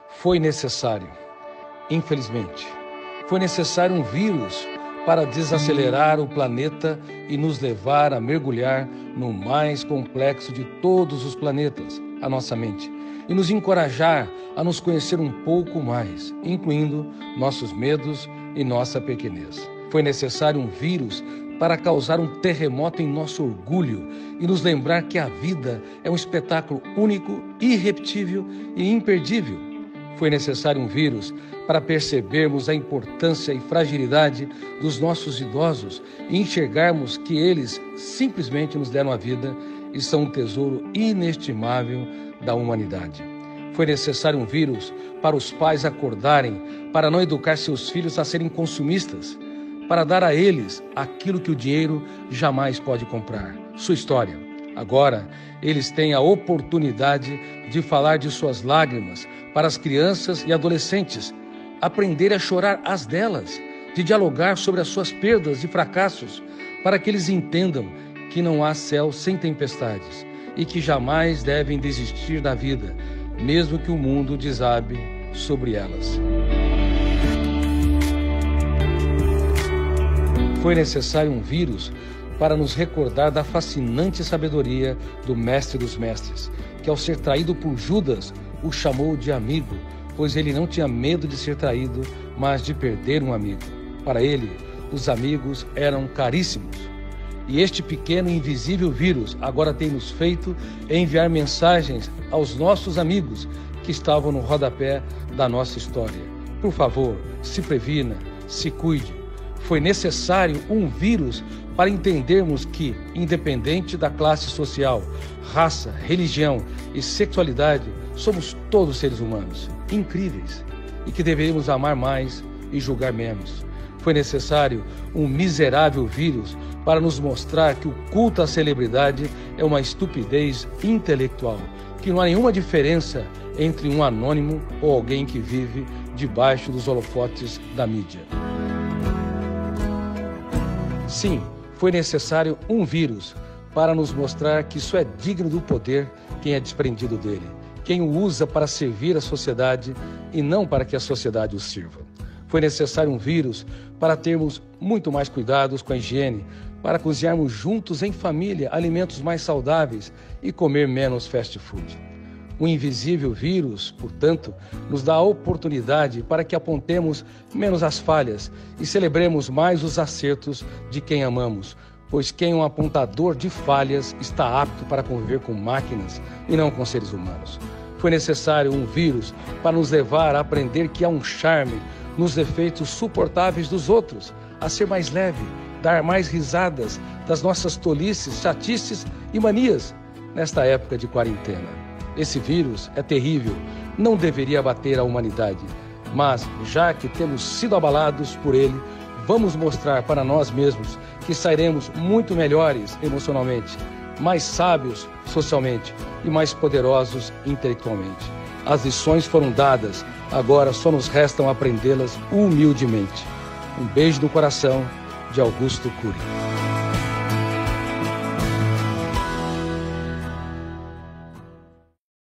Foi necessário, infelizmente, foi necessário um vírus para desacelerar o planeta e nos levar a mergulhar no mais complexo de todos os planetas, a nossa mente, e nos encorajar a nos conhecer um pouco mais, incluindo nossos medos e nossa pequenez. Foi necessário um vírus para causar um terremoto em nosso orgulho e nos lembrar que a vida é um espetáculo único, irrepetível e imperdível. Foi necessário um vírus para percebermos a importância e fragilidade dos nossos idosos e enxergarmos que eles simplesmente nos deram a vida e são um tesouro inestimável da humanidade. Foi necessário um vírus para os pais acordarem, para não educar seus filhos a serem consumistas, para dar a eles aquilo que o dinheiro jamais pode comprar, sua história. Agora, eles têm a oportunidade de falar de suas lágrimas para as crianças e adolescentes, aprender a chorar as delas, de dialogar sobre as suas perdas e fracassos, para que eles entendam que não há céu sem tempestades e que jamais devem desistir da vida, mesmo que o mundo desabe sobre elas. Foi necessário um vírus para nos recordar da fascinante sabedoria do Mestre dos Mestres, que ao ser traído por Judas, o chamou de amigo, pois ele não tinha medo de ser traído, mas de perder um amigo. Para ele, os amigos eram caríssimos. E este pequeno e invisível vírus agora tem nos feito enviar mensagens aos nossos amigos que estavam no rodapé da nossa história. Por favor, se previna, se cuide. Foi necessário um vírus para entendermos que, independente da classe social, raça, religião e sexualidade, somos todos seres humanos, incríveis, e que deveríamos amar mais e julgar menos. Foi necessário um miserável vírus para nos mostrar que o culto à celebridade é uma estupidez intelectual, que não há nenhuma diferença entre um anônimo ou alguém que vive debaixo dos holofotes da mídia. Sim, foi necessário um vírus para nos mostrar que só é digno do poder quem é desprendido dele, quem o usa para servir a sociedade e não para que a sociedade o sirva. Foi necessário um vírus para termos muito mais cuidados com a higiene, para cozinharmos juntos em família alimentos mais saudáveis e comer menos fast food. O invisível vírus, portanto, nos dá a oportunidade para que apontemos menos as falhas e celebremos mais os acertos de quem amamos, pois quem é um apontador de falhas está apto para conviver com máquinas e não com seres humanos. Foi necessário um vírus para nos levar a aprender que há um charme nos defeitos suportáveis dos outros, a ser mais leve, dar mais risadas das nossas tolices, chatices e manias nesta época de quarentena. Esse vírus é terrível, não deveria abater a humanidade, mas já que temos sido abalados por ele, vamos mostrar para nós mesmos que sairemos muito melhores emocionalmente, mais sábios socialmente e mais poderosos intelectualmente. As lições foram dadas, agora só nos restam aprendê-las humildemente. Um beijo no coração de Augusto Cury.